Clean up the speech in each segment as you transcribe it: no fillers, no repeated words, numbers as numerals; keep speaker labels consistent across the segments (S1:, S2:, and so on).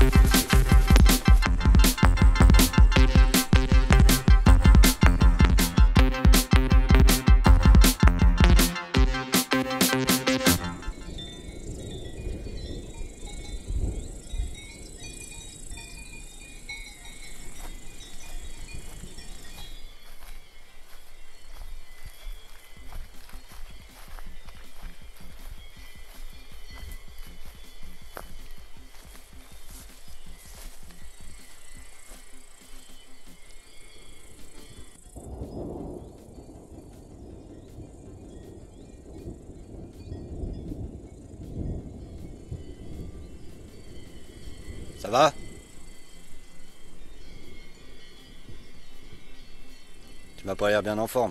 S1: Ça va? Tu m'as pas l'air bien en forme.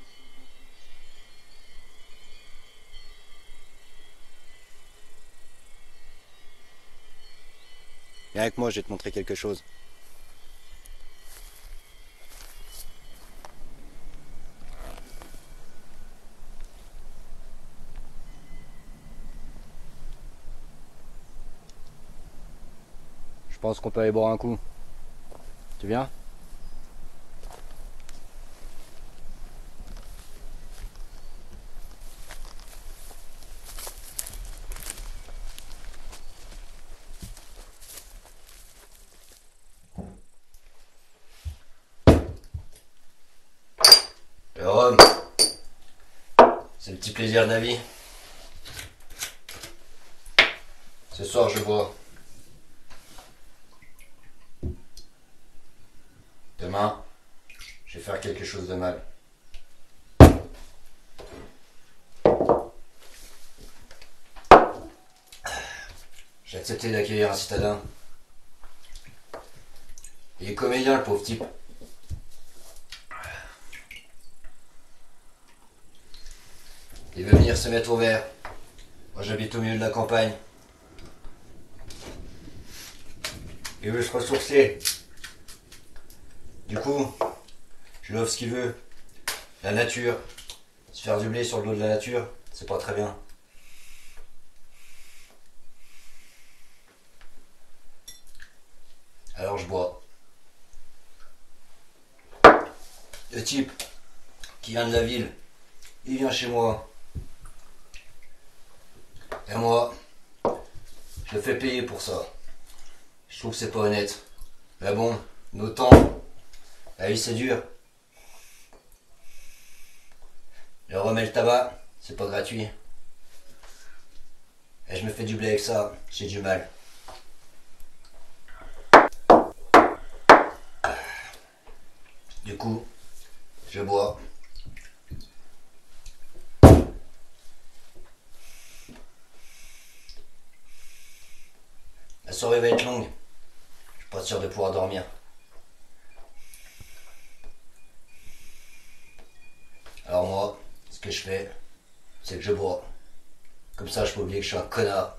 S1: Viens avec moi, je vais te montrer quelque chose. Je pense qu'on peut aller boire un coup. Tu viens? Le rhum, c'est le petit plaisir de la vie. Ce soir, je bois. Demain, je vais faire quelque chose de mal. J'ai accepté d'accueillir un citadin. Il est comédien, le pauvre type. Il veut venir se mettre au vert. Moi, j'habite au milieu de la campagne. Il veut se ressourcer. Du coup, je lui offre ce qu'il veut. La nature. Se faire du blé sur le dos de la nature, c'est pas très bien. Alors je bois. Le type qui vient de la ville, il vient chez moi. Et moi, je le fais payer pour ça. Je trouve que c'est pas honnête. Mais bon, nos temps, la vie c'est dur. Le rhum et le tabac, c'est pas gratuit. Et je me fais du blé avec ça, j'ai du mal. Du coup, je bois. La soirée va être longue. Je suis pas sûr de pouvoir dormir. Alors moi, ce que je fais, c'est que je bois. Comme ça, je peux oublier que je suis un connard.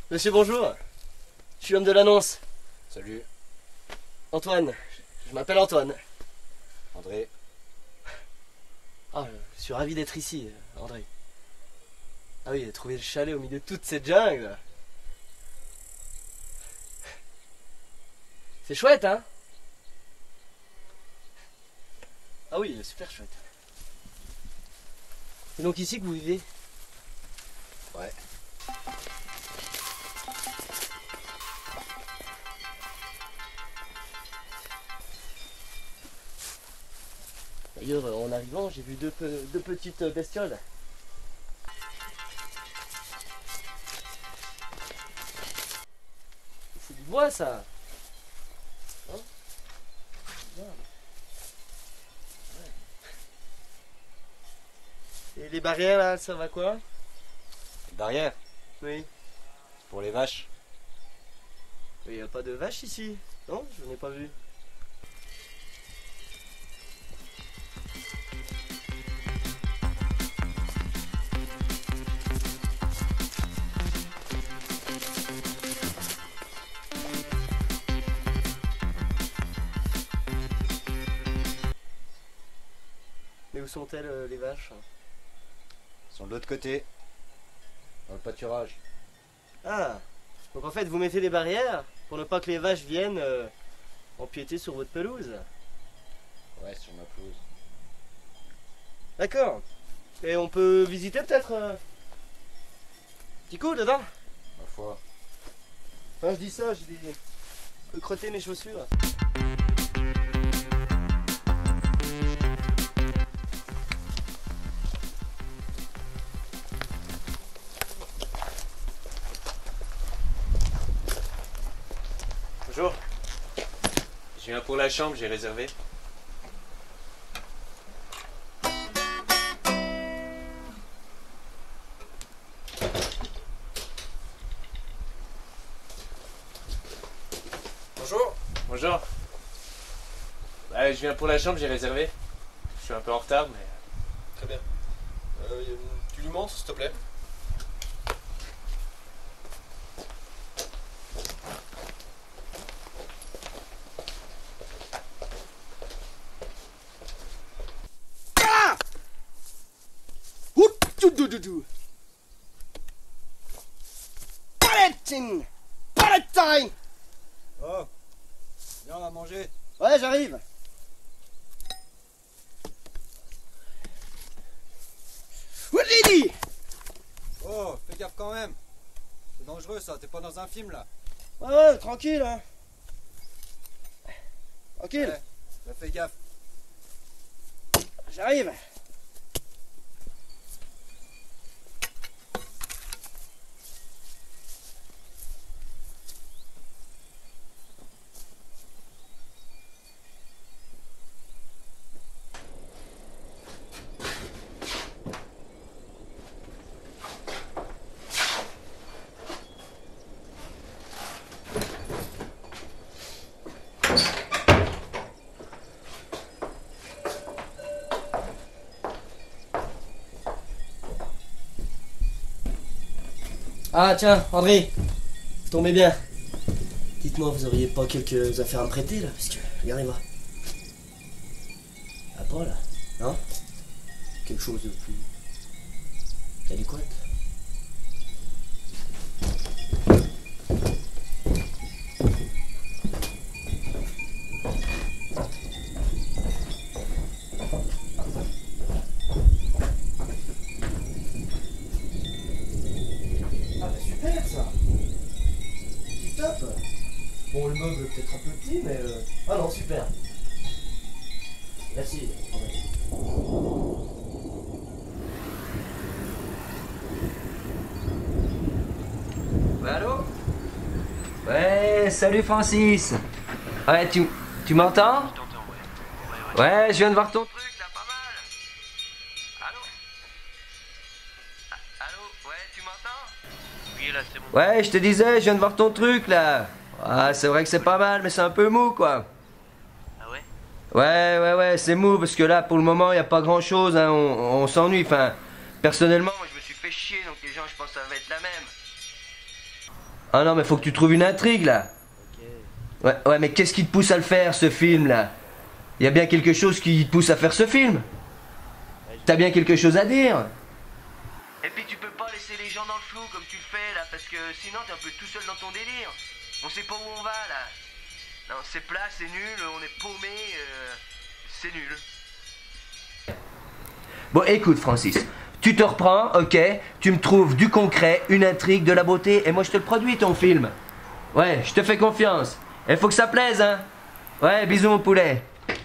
S2: Monsieur, bonjour. Je suis l'homme de l'annonce.
S1: Salut,
S2: Antoine. Je m'appelle Antoine.
S1: André.
S2: Ah, je suis ravi d'être ici, André. Ah oui, trouver le chalet au milieu de toute cette jungle. C'est chouette, hein? Ah oui, super chouette. C'est donc ici que vous vivez?
S1: Ouais.
S2: D'ailleurs, en arrivant, j'ai vu deux petites bestioles. C'est du bois, ça. Hein? Bien. Ouais. Et les barrières, là, ça va quoi?
S1: Barrière,
S2: Oui.
S1: pour les vaches.
S2: Il n'y a pas de vache ici. Non, je n'en ai pas vu. Mais où sont-elles, les vaches?
S1: Ils sont de l'autre côté, dans le pâturage.
S2: Ah, donc en fait vous mettez des barrières pour ne pas que les vaches viennent empiéter sur votre pelouse.
S1: Ouais, sur ma pelouse.
S2: D'accord. Et on peut visiter peut-être petit coup dedans?
S1: Ma foi.
S2: Enfin, je dis ça, j'ai des... Je peux crotter mes chaussures.
S3: Bonjour. Je viens pour la chambre, j'ai réservé.
S4: Bonjour.
S3: Bonjour. Je viens pour la chambre, j'ai réservé. Je suis un peu en retard, mais...
S4: Très bien. Tu lui montres, s'il te plaît.
S2: Palestine! Palestine!
S5: Oh, viens, on va manger.
S2: Ouais, j'arrive. Lady!
S5: Oh, fais gaffe quand même. C'est dangereux ça, t'es pas dans un film là.
S2: Ouais, tranquille, hein. Tranquille,
S5: Ouais, bah, fais gaffe.
S2: j'arrive. Ah tiens, André, vous tombez bien. Dites-moi, vous auriez pas quelques affaires à me prêter là? Parce que, regardez-moi. Ah pas là, non? Quelque chose de plus adéquat. Ah bah super ça. Tip top. Bon, le meuble est peut-être un peu petit, mais ah non, super. Merci.
S6: Ouais, allô? Ouais, salut Francis. Ouais, tu m'entends?
S3: Je t'entends, ouais.
S6: Ouais, je viens de voir ton truc là, pas mal. Allô? Allô? Ouais, tu m'entends?
S3: Oui, là, c'est bon.
S6: Ouais, je te disais, je viens de voir ton truc là. Ah, c'est vrai que c'est pas mal, mais c'est un peu mou quoi.
S3: Ah ouais?
S6: Ouais, c'est mou parce que là, pour le moment, il n'y a pas grand chose, hein, on s'ennuie. Enfin, personnellement, moi je me suis fait chier, donc les gens, je pense que ça va être la même. Ah non, mais faut que tu trouves une intrigue, là. Ouais, mais qu'est-ce qui te pousse à le faire, ce film-là? Y a bien quelque chose qui te pousse à faire ce film. T'as bien quelque chose à dire. Et puis tu peux pas laisser les gens dans le flou comme tu le fais, là, parce que sinon t'es un peu tout seul dans ton délire. On sait pas où on va, là. Non, c'est plat, c'est nul, on est paumé, c'est nul. Bon, écoute, Francis, tu te reprends, ok, tu me trouves du concret, une intrigue, de la beauté, et moi je te le produis, ton film. Ouais, je te fais confiance. Il faut que ça plaise, hein. Ouais, bisous, mon poulet.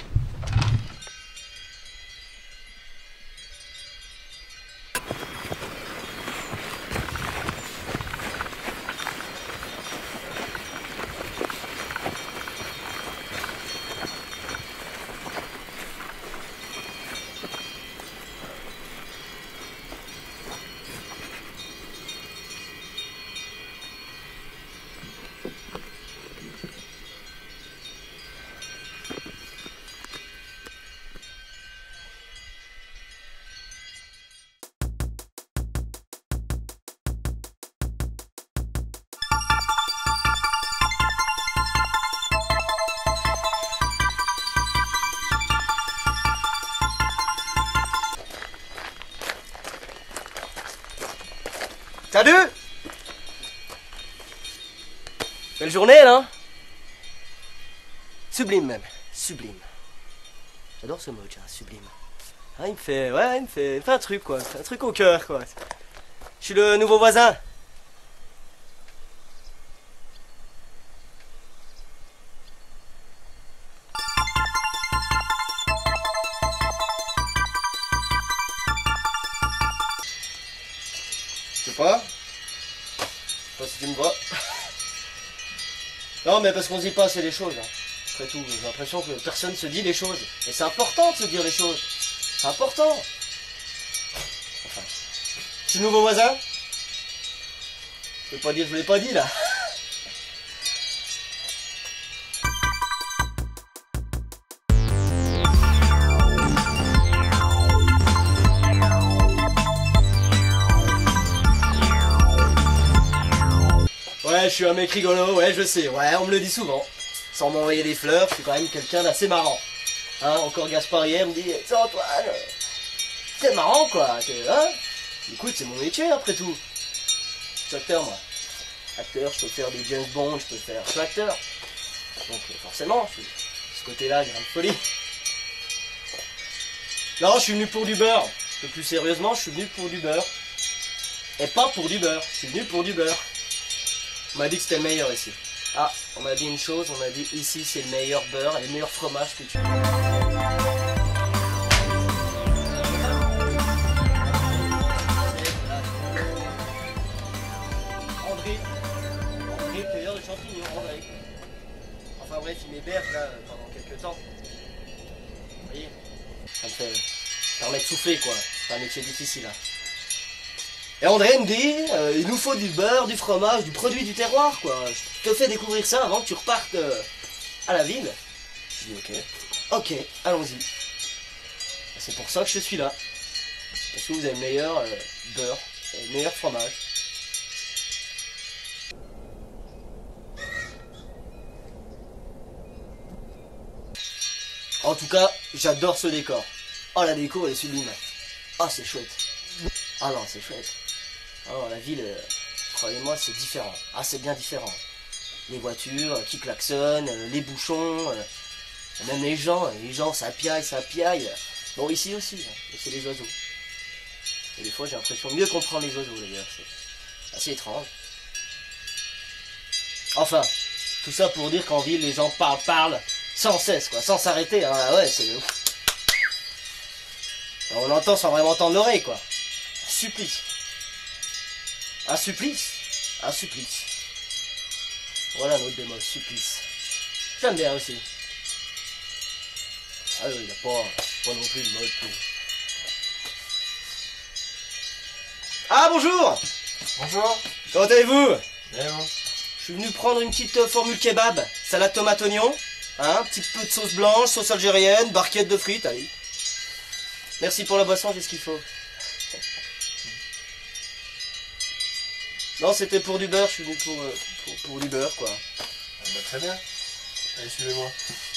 S2: Salut! Belle journée, là? Sublime, même. Sublime. J'adore ce mot, tiens, sublime. Ah, il me fait un truc, quoi. Il me fait un truc au cœur, quoi. Je suis le nouveau voisin. Je sais pas. Je sais pas si tu me vois. Non, mais parce qu'on se dit pas assez les choses. Hein. Après tout, j'ai l'impression que personne se dit les choses. Et c'est important de se dire les choses. C'est important. Enfin. Je suis le nouveau voisin. Je peux pas dire, je l'ai pas dit là. Ouais, je suis un mec rigolo, ouais, je sais, ouais, on me le dit souvent. Sans m'envoyer des fleurs, je suis quand même quelqu'un d'assez marrant. Hein, encore Gaspard hier me dit, tiens Antoine, c'est marrant quoi, hein. Écoute, c'est mon métier après tout. Je suis acteur moi. Acteur, je peux faire des James Bond, je peux faire... Je suis acteur. Donc forcément, ce côté-là, il y a une folie. Non, je suis venu pour du beurre. Un peu plus sérieusement, je suis venu pour du beurre. Et pas pour du beurre, je suis venu pour du beurre. On m'a dit que c'était le meilleur ici. Ah, on m'a dit une chose, on m'a dit ici c'est le meilleur beurre et le meilleur fromage que tu... André, cueilleur de champignons, André. Enfin bref, il m'héberge là pendant quelques temps. Vous voyez, ça me permet de souffler quoi. C'est un métier difficile. Hein. Et André me dit, il nous faut du beurre, du fromage, du produit du terroir, quoi. Je te fais découvrir ça avant que tu repartes à la ville. Je dis ok, allons-y. C'est pour ça que je suis là. Parce que vous avez le meilleur beurre et le meilleur fromage. En tout cas, j'adore ce décor. Oh, la déco elle est sublime. Oh, c'est chouette. Ah non, c'est chouette. Oh, la ville, croyez-moi, c'est différent. Ah, c'est bien différent. Les voitures qui klaxonnent, les bouchons, même les gens, ça piaille. Bon, ici aussi, hein, c'est les oiseaux. Et des fois, j'ai l'impression de mieux comprendre les oiseaux, d'ailleurs. C'est assez étrange. Enfin, tout ça pour dire qu'en ville, les gens parlent sans cesse, quoi, sans s'arrêter. Hein. Ah ouais, c'est... On l'entend sans vraiment entendre l'oreille, quoi. Supplice. Un supplice. Un supplice. Voilà un autre bémol, supplice. J'aime bien aussi. Ah oui, il n'y a pas non plus de mode plus. Ah bonjour.
S4: Bonjour.
S2: Comment allez-vous?
S4: Bien vous?
S2: Je suis venu prendre une petite formule kebab. Salade tomate oignon. Hein, un petit peu de sauce blanche, sauce algérienne, barquette de frites, allez. Merci pour la boisson, j'ai ce qu'il faut. Non, c'était pour du beurre, je suis venu
S3: pour du beurre, quoi.
S4: Ah bah, très bien. Allez, suivez-moi.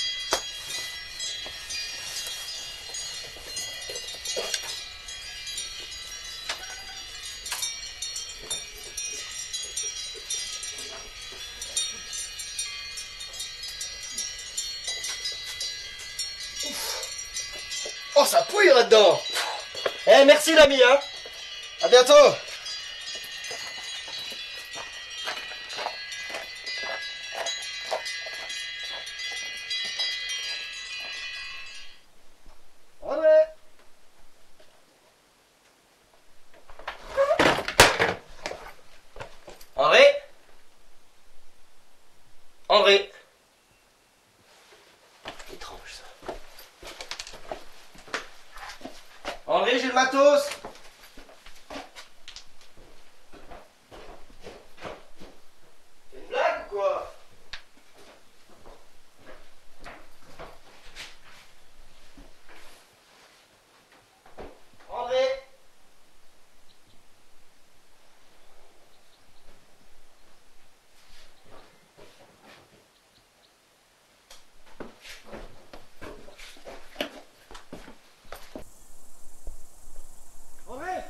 S2: Oh, ça pouille là-dedans. Eh, merci l'ami, hein. À bientôt. André. André. André. Étrange ça. André, j'ai le matos. C'est une blague ou quoi? André. André.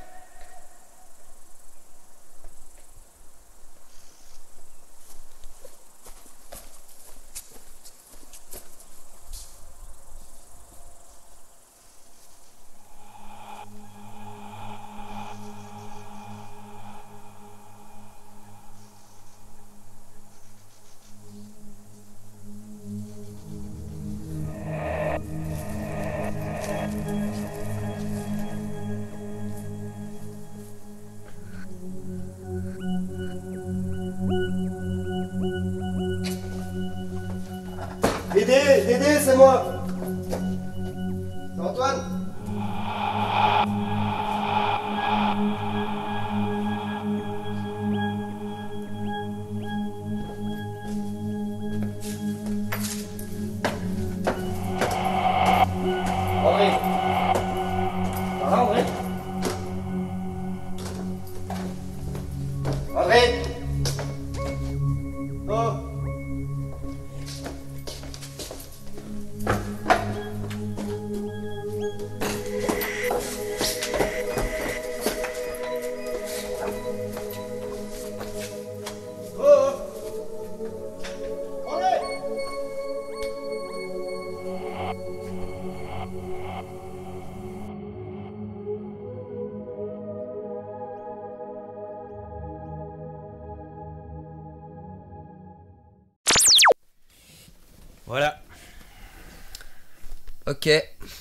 S2: Dédé, c'est moi. C'est Antoine. André. Ça va, André? André. Oh.
S3: Voilà.
S6: Ok.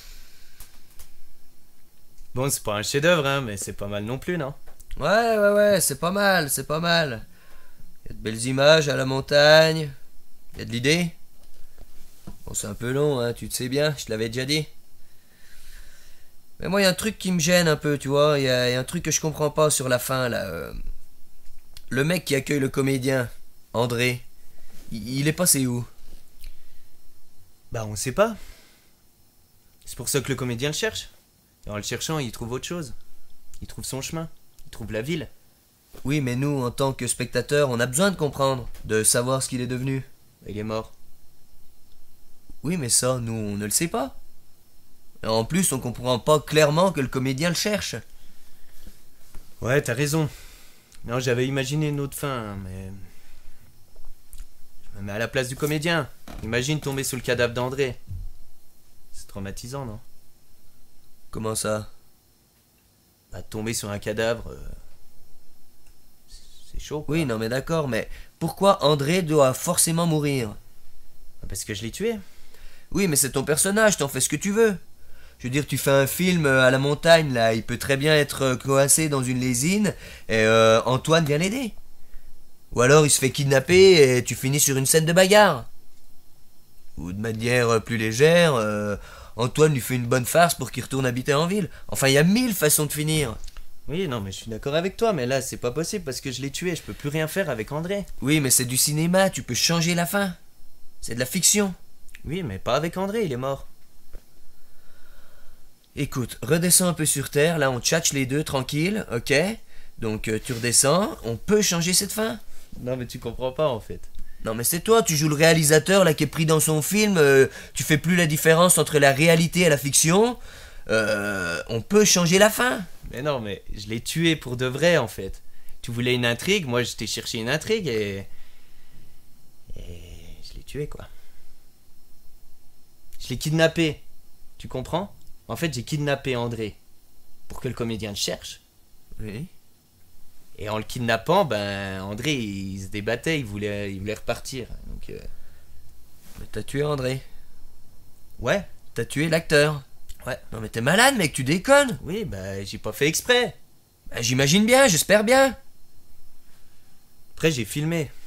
S3: Bon, c'est pas un chef-d'œuvre, hein, mais c'est pas mal non plus, non?
S6: Ouais, c'est pas mal, c'est pas mal. Y a de belles images à la montagne. Y a de l'idée. Bon, c'est un peu long, hein, tu te sais bien, je te l'avais déjà dit. Mais moi, y a un truc qui me gêne un peu, tu vois. Y a un truc que je comprends pas sur la fin, là. Le mec qui accueille le comédien, André, il est passé où?
S3: Bah, on sait pas. C'est pour ça que le comédien le cherche. Et en le cherchant, il trouve autre chose. Il trouve son chemin. Il trouve la ville.
S6: Oui, mais nous, en tant que spectateurs, on a besoin de comprendre, de savoir ce qu'il est devenu.
S3: Il est mort.
S6: Oui, mais ça, nous, on ne le sait pas. Et en plus, on comprend pas clairement que le comédien le cherche.
S3: Ouais, t'as raison. Non, j'avais imaginé une autre fin, mais... Je me mets à la place du comédien. Imagine tomber sous le cadavre d'André. C'est traumatisant, non?
S6: Comment ça?
S3: Bah, tomber sur un cadavre... C'est chaud, quoi.
S6: Oui, non, mais d'accord, mais pourquoi André doit forcément mourir?
S3: Parce que je l'ai tué.
S6: Oui, mais c'est ton personnage, t'en fais ce que tu veux. Je veux dire, tu fais un film à la montagne, là, il peut très bien être coincé dans une lésine, et Antoine vient l'aider. Ou alors il se fait kidnapper et tu finis sur une scène de bagarre. Ou de manière plus légère, Antoine lui fait une bonne farce pour qu'il retourne habiter en ville. Enfin, il y a 1000 façons de finir.
S3: Oui, non, mais je suis d'accord avec toi, mais là, c'est pas possible parce que je l'ai tué, je peux plus rien faire avec André.
S6: Oui, mais c'est du cinéma, tu peux changer la fin. C'est de la fiction.
S3: Oui, mais pas avec André, il est mort.
S6: Écoute, redescends un peu sur terre, là on tchatche les deux tranquille, ok? Donc tu redescends, on peut changer cette fin.
S3: Non, mais tu comprends pas en fait.
S6: Non mais c'est toi, tu joues le réalisateur là qui est pris dans son film, tu fais plus la différence entre la réalité et la fiction. On peut changer la fin.
S3: Mais non, mais je l'ai tué pour de vrai en fait. Tu voulais une intrigue, moi je t'ai cherché une intrigue et je l'ai tué quoi. Je l'ai kidnappé. Tu comprends? En fait, j'ai kidnappé André pour que le comédien le cherche.
S6: Oui.
S3: Et en le kidnappant, ben André il se débattait, il voulait repartir. Donc
S6: Mais t'as tué André.
S3: ouais,
S6: T'as tué l'acteur.
S3: ouais.
S6: Non mais t'es malade mec, tu déconnes.
S3: Oui, ben j'ai pas fait exprès.
S6: Bah, j'imagine bien, j'espère bien.
S3: Après j'ai filmé.